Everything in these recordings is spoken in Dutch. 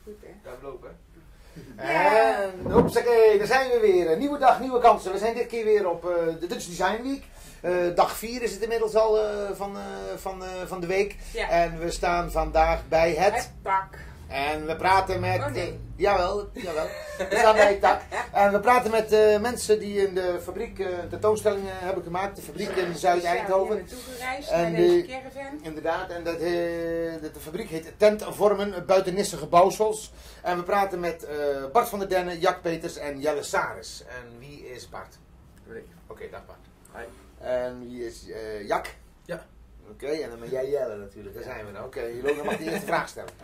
Goed, hè? Ja, we lopen. En hoppakee, daar zijn we weer. Een nieuwe dag, nieuwe kansen. We zijn dit keer weer op de Dutch Design Week. Dag 4 is het inmiddels al van de week. Ja. En we staan vandaag bij Het pak. En we praten met... Oh, nee. Jawel. We staan bij het dak. En we praten met mensen die in de fabriek tentoonstellingen hebben gemaakt. De fabriek in Zuid-Eindhoven. Naartoe gereisd En naar deze caravan. Inderdaad, en de fabriek heet Tentvormen buiten Nissige Bouwsels. En we praten met Bart van der Dennen, Jack Peters en Jelle Saris. En wie is Bart? Oké, dag Bart. Hi. En wie is Jack? Ja. Oké, en dan ben jij Jelle natuurlijk, daar zijn we dan. Oké, Ilona mag de eerste vraag stellen.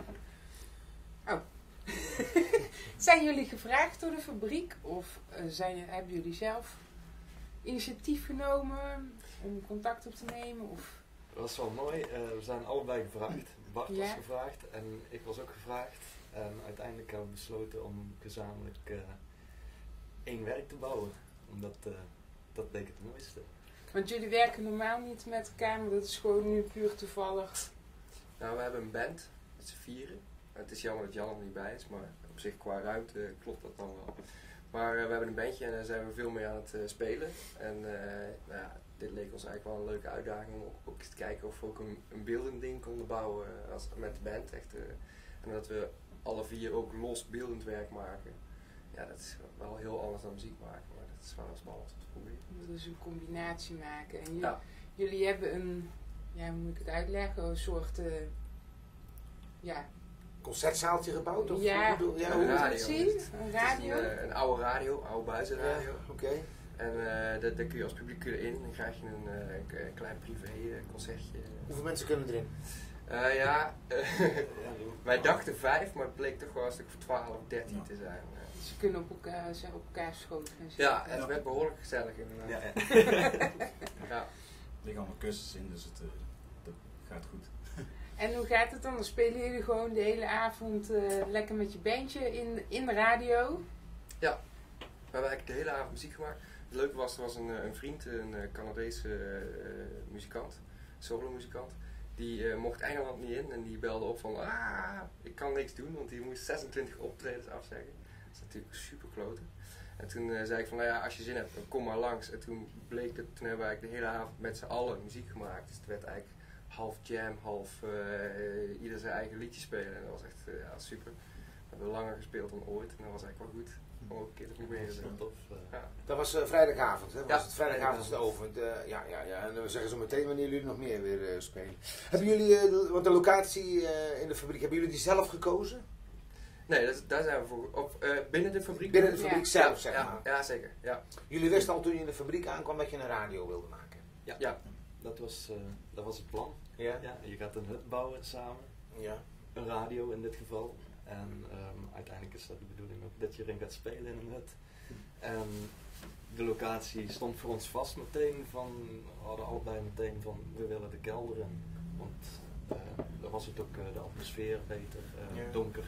Zijn jullie gevraagd door de fabriek of hebben jullie zelf initiatief genomen om contact op te nemen? Of? Dat was wel mooi. We zijn allebei gevraagd. Bart Ja. was gevraagd en ik was ook gevraagd. En uiteindelijk hebben we besloten om gezamenlijk één werk te bouwen. Omdat dat leek het mooiste. Want jullie werken normaal niet met elkaar, maar dat is gewoon nu puur toevallig. Nou, we hebben een band met z'n vieren. Het is jammer dat Jan er niet bij is, maar op zich qua ruimte klopt dat dan wel. Maar we hebben een bandje en daar zijn we veel mee aan het spelen. En nou ja, dit leek ons eigenlijk wel een leuke uitdaging om ook eens te kijken of we ook een beeldend ding konden bouwen met de band. Echt, en dat we alle vier ook los beeldend werk maken. Ja, dat is wel heel anders dan muziek maken, maar dat is wel spannend om te proberen. Dus een combinatie maken. En Ja. jullie hebben een, ja, hoe moet ik het uitleggen, een soort, Concertzaaltje gebouwd? Of ja, hoe hoe hoe- moet radio het zien? is het. Een radio? Het is een oude radio, oude buizenradio. Oké. En daar kun je als publiek in. Dan krijg je een klein privé concertje. Hoeveel mensen kunnen erin? Wij dachten 5, maar het bleek toch wel een stuk of 12 of 13 te zijn. Ze kunnen op elkaar schoot gaan zitten. Ja, het werd behoorlijk gezellig inderdaad. Ja. Er liggen allemaal kussens in, dus dat gaat goed. En hoe gaat het dan? Dan spelen jullie gewoon de hele avond lekker met je bandje in de radio? We hebben eigenlijk de hele avond muziek gemaakt. Het leuke was, er was een vriend, een Canadese muzikant, solo-muzikant. Die mocht Engeland niet in en die belde op van, ik kan niks doen, want die moest 26 optredens afzeggen. Dat is natuurlijk super kloten. En toen zei ik van, nou ja, als je zin hebt, dan kom maar langs. En toen bleek dat, toen hebben we eigenlijk de hele avond met z'n allen muziek gemaakt. Dus het werd eigenlijk half jam, half ieder zijn eigen liedje spelen. En dat was echt super. We hebben langer gespeeld dan ooit en dat was eigenlijk wel goed. Om ook een keer te proberen. Tof. Dat was vrijdagavond, hè? Was Ja, het vrijdagavond is het over. Ja. En dan zeggen ze meteen wanneer jullie nog meer weer spelen. Hebben jullie, want de locatie in de fabriek, hebben jullie die zelf gekozen? Nee, daar zijn we voor. Binnen de fabriek? Binnen de fabriek Ja. zelf, zeg maar. Ja, zeker. Ja. Jullie wisten al toen je in de fabriek aankwam dat je een radio wilde maken? Ja. Dat was het plan. Ja. Ja, je gaat een hut bouwen samen. Ja. Een radio in dit geval. En uiteindelijk is dat de bedoeling ook dat je erin gaat spelen in een hut. En de locatie stond voor ons vast meteen van, we hadden allebei meteen van, we willen de kelder in. Want dan was het ook de atmosfeer beter, donker.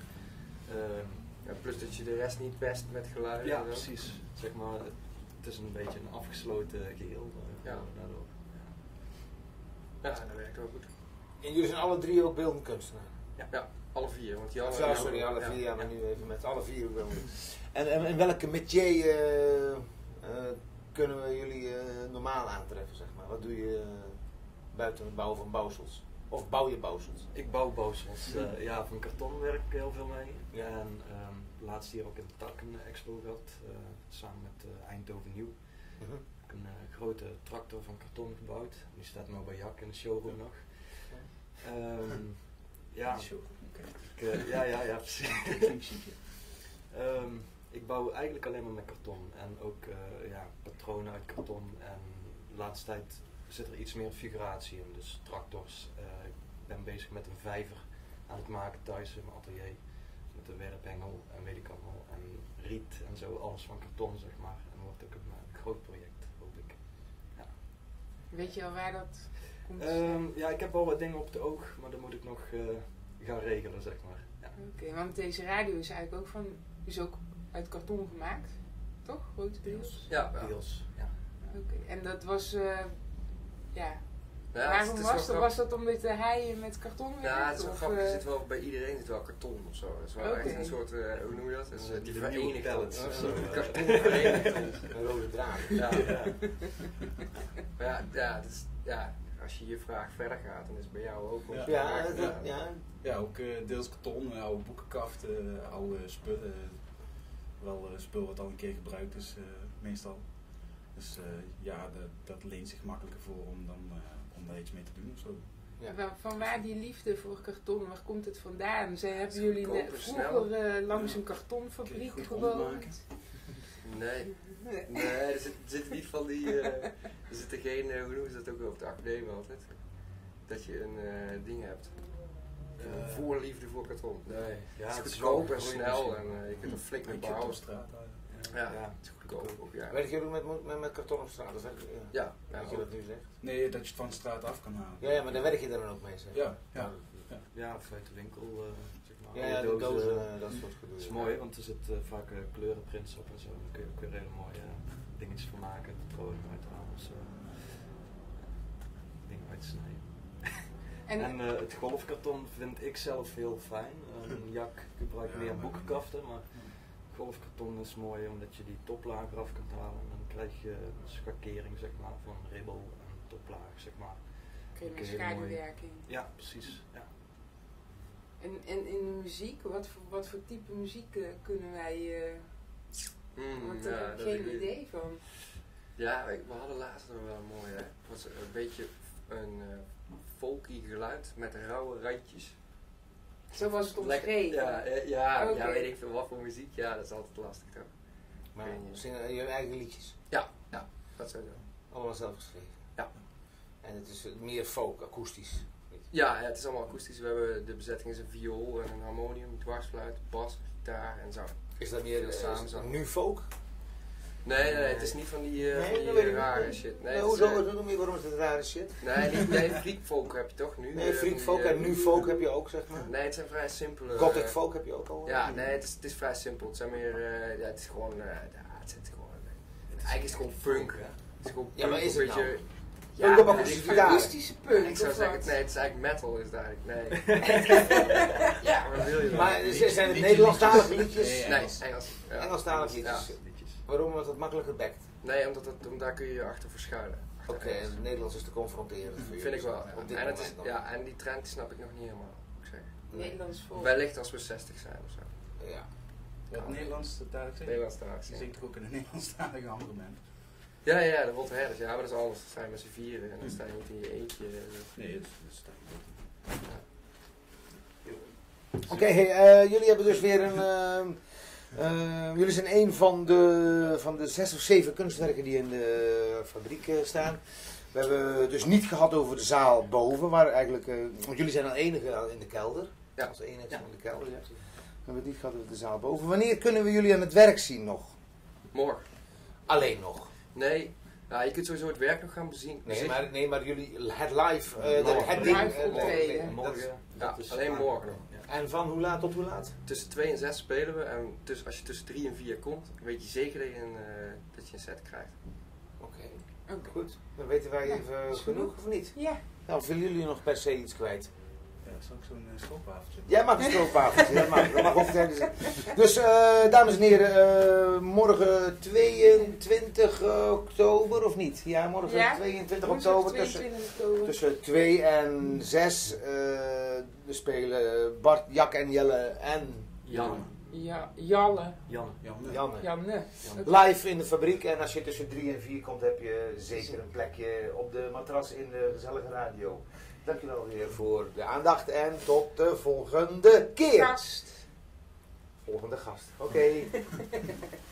Ja, plus dat je de rest niet pest met geluiden. Ja, en zo. precies. Zeg maar, het is een beetje een afgesloten geheel. Daardoor. Ja, dat werkt wel goed. En jullie zijn alle drie ook beeldend kunstenaar? Ja, alle vier. Want Jan Sorry, alle vier, ja, maar nu even met alle vier beeldend. En welke métier kunnen we jullie normaal aantreffen, zeg maar? Wat doe je buiten het bouwen van bouwsels? Of bouw je bouwsels? Ik bouw bouwsels. Van karton werk ik heel veel mee. Ja. En laatst hier ook in de Tak een expo gehad, samen met Eindhoven Nieuw. Een grote tractor van karton gebouwd. Die staat nou bij Jack in de showroom nog. Precies. Ik bouw eigenlijk alleen maar met karton en ook patronen uit karton. En de laatste tijd zit er iets meer figuratie in, dus tractors. Ik ben bezig met een vijver aan het maken thuis in mijn atelier. Met een werphengel en weet ik allemaal. En riet en zo, alles van karton zeg maar. En dat wordt ook een groot project, hoop ik. Ja. Weet je al waar dat komt? Ik heb wel wat dingen op het oog, maar dat moet ik nog gaan regelen zeg maar. Ja. Oké, want deze radio is eigenlijk ook uit karton gemaakt, toch? Grote deels? Ja, Deels, ja. Oké, en dat was, Ja, Waarom het is was wel dat? Was dat om weer te heien met karton? Ja, het is wel grappig. Er zit wel, bij iedereen zit wel karton of zo. Het is wel Oké. echt een soort, hoe noem je dat? Die de vereniging. nieuwe pallets of zo. Karton verenigt ons. Een rode draad. Ja. Ja. Maar ja, als je je vraag verder gaat, dan is het bij jou ook. Ja. Ja. Ja, ook deels karton, oude boekenkaften, oude spullen. Wel spul wat al een keer gebruikt is, meestal. Dus ja, dat leent zich makkelijker voor om daar iets mee te doen of zo. Ja. Van waar die liefde voor karton, waar komt het vandaan? Hebben jullie Kopen vroeger langs een kartonfabriek Goed gewoond? rondmaken. Nee. Nee, er zitten niet van die. Er zitten geen. Hoe noemen ze dat ook op de academie altijd? Dat je een ding hebt. Voorliefde voor karton. Nee. Ja, het is wel goedkoop en groei snel misschien. en je kunt er flink mee Ik heb bouwen. op straat. Ja, Ja. het is goedkoop ook, ja. Werk jullie met karton op straat? Dat is Ja, dat je dat nu zegt. Nee, dat je het van de straat af kan halen. Ja, maar daar werk je er dan ook mee, zeg. Ja. Ja, of uit de winkel, zeg maar. Ja, de dozen, dat soort gedoe. Dat is mooi, want er zitten vaak kleurenprints op en zo. Daar kun je ook weer hele mooie dingetjes van maken. Patronen uithalen of zo. Dingen uitsnijden. En het golfkarton vind ik zelf heel fijn. Jak gebruikt meer boekenkaften, maar golfkarton is mooi omdat je die toplaag eraf kunt halen. En dan krijg je een schakering, zeg maar, van ribbel en toplaag, zeg maar. Oké, met Hele schaduwwerking. Ja, precies. Ja. En in de muziek, wat voor type muziek kunnen wij... want daar heb ik geen idee van. Ja, we hadden laatst nog wel een mooie. Het was een beetje een folky geluid met rauwe randjes. Zo was het omschreven. Ja, Oké. weet ik veel wat voor muziek. Ja, dat is altijd lastig toch? Maar zingen jullie eigen liedjes? Ja, dat sowieso. Allemaal zelf geschreven? Ja. En het is meer folk, akoestisch? Ja, het is allemaal akoestisch. We hebben de bezetting is een viool en een harmonium, dwarsfluit, bas, gitaar en zang. Is dat meer Samen. nu folk? Nee, het is niet van die, Nee, van dat die weet ik rare niet. shit. Nee, het hoezo? is, Waarom is het rare shit? nee, freak folk heb je toch nu? Nee, freak folk en nu folk heb je ook, zeg maar. Nee, het zijn vrij simpele... Gothic folk heb je ook al. Ja, nee, het is vrij simpel. Het zijn meer, het is gewoon, eigenlijk is het gewoon punk. Het is gewoon Ja, maar punk, is een het beetje... Punk op weet akoestische ik gitaar. Akoestische punk, Ik zou of zeggen, wat? nee, het is eigenlijk metal is het eigenlijk, nee. Ja, wat wil je dan? Maar zijn het Nederlandstalige liedjes? Nee, Engels. Ja. Engelstalige liedjes. Ja. Waarom? Omdat het makkelijker bekt. Nee, omdat daar kun je je achter verschuilen. Achter Oké, Engels. en het Nederlands is te confronterend voor Vind jullie, ik wel. op dit En, het is, moment dan. ja, en die trend snap ik nog niet helemaal, moet ik zeggen. Nederlands volk. Wellicht als we 60 zijn of zo. Ja. Wat Nederlands talig zijn? Nederlands talig, Je ja. zingt toch ook in een Nederlandstalige andere band? Ja, de Rotte Herders, ja, maar dat is anders. Dan sta je met z'n vieren en dan sta je niet in je eentje. Nee, dat is Oké, jullie hebben dus weer een... jullie zijn een van de 6 of 7 kunstwerken die in de fabriek staan. We hebben het dus niet gehad over de zaal boven, waar eigenlijk... want jullie zijn al enige in de kelder. Ja. Als enige in de kelder, ja. We hebben het niet gehad over de zaal boven. Wanneer kunnen we jullie aan het werk zien nog? Morgen. Alleen nog. Nee, nou, je kunt sowieso het werk nog gaan bezien. Nee, maar jullie, het live, Morgen. het ding... Live optreden. dat is- Ja, alleen morgen nog. En van hoe laat tot hoe laat? Tussen 2 en 6 spelen we en als je tussen 3 en 4 komt, weet je zeker dat je een set krijgt. Oké, goed. Dan weten wij Ja, even is genoeg of niet? Ja. Nou, of willen jullie nog per se iets kwijt? Ja, dat is ook zo'n stroopwafeltje. Jij mag een stroopwafeltje, dat mag ook tijdens. Dus, dames en heren, morgen 22 oktober of niet? Ja, morgen Ja, 22 woensdag oktober. 22 oktober. Tussen 2 en 6 we spelen Bart, Jak en Jelle en Jan. Ja, Jalle. Janne. Janne. Live in de fabriek en als je tussen 3 en 4 komt heb je zeker een plekje op de matras in de gezellige radio. Dankjewel weer voor de aandacht en tot de volgende keer. Gast. Volgende gast. Oké.